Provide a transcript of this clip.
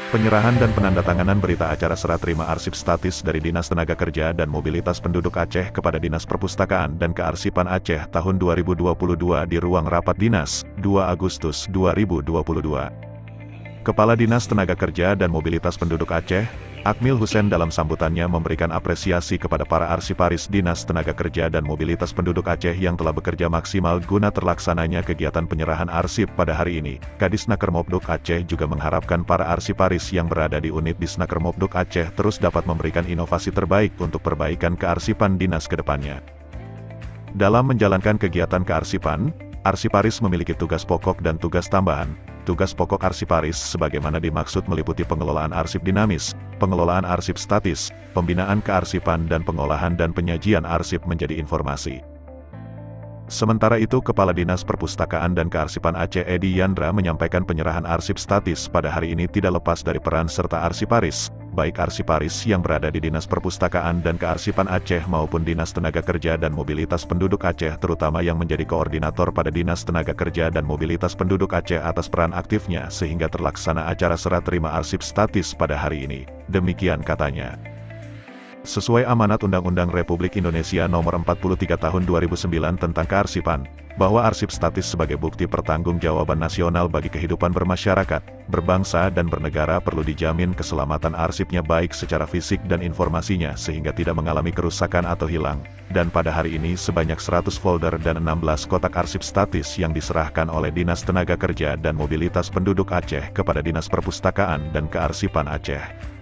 Penyerahan dan penandatanganan berita acara serah terima arsip statis dari Dinas Tenaga Kerja dan Mobilitas Penduduk Aceh kepada Dinas Perpustakaan dan Kearsipan Aceh tahun 2022 di Ruang Rapat Dinas, 2 Agustus 2022. Kepala Dinas Tenaga Kerja dan Mobilitas Penduduk Aceh, Akmil Hussein dalam sambutannya memberikan apresiasi kepada para arsiparis Dinas Tenaga Kerja dan Mobilitas Penduduk Aceh yang telah bekerja maksimal guna terlaksananya kegiatan penyerahan arsip pada hari ini. Kadisnaker Mopduk Aceh juga mengharapkan para arsiparis yang berada di unit Disnaker Mopduk Aceh terus dapat memberikan inovasi terbaik untuk perbaikan kearsipan dinas ke depannya. Dalam menjalankan kegiatan kearsipan, arsiparis memiliki tugas pokok dan tugas tambahan. Tugas pokok arsiparis sebagaimana dimaksud meliputi pengelolaan arsip dinamis, pengelolaan arsip statis, pembinaan kearsipan dan pengolahan dan penyajian arsip menjadi informasi. Sementara itu Kepala Dinas Perpustakaan dan Kearsipan Aceh Edi Yandra menyampaikan penyerahan arsip statis pada hari ini tidak lepas dari peran serta arsiparis, baik arsiparis yang berada di Dinas Perpustakaan dan Kearsipan Aceh maupun Dinas Tenaga Kerja dan Mobilitas Penduduk Aceh terutama yang menjadi koordinator pada Dinas Tenaga Kerja dan Mobilitas Penduduk Aceh atas peran aktifnya sehingga terlaksana acara serah terima arsip statis pada hari ini. Demikian katanya. Sesuai amanat Undang-Undang Republik Indonesia Nomor 43 Tahun 2009 tentang kearsipan, bahwa arsip statis sebagai bukti pertanggungjawaban nasional bagi kehidupan bermasyarakat, berbangsa dan bernegara perlu dijamin keselamatan arsipnya baik secara fisik dan informasinya sehingga tidak mengalami kerusakan atau hilang. Dan pada hari ini sebanyak 100 folder dan 16 kotak arsip statis yang diserahkan oleh Dinas Tenaga Kerja dan Mobilitas Penduduk Aceh kepada Dinas Perpustakaan dan Kearsipan Aceh.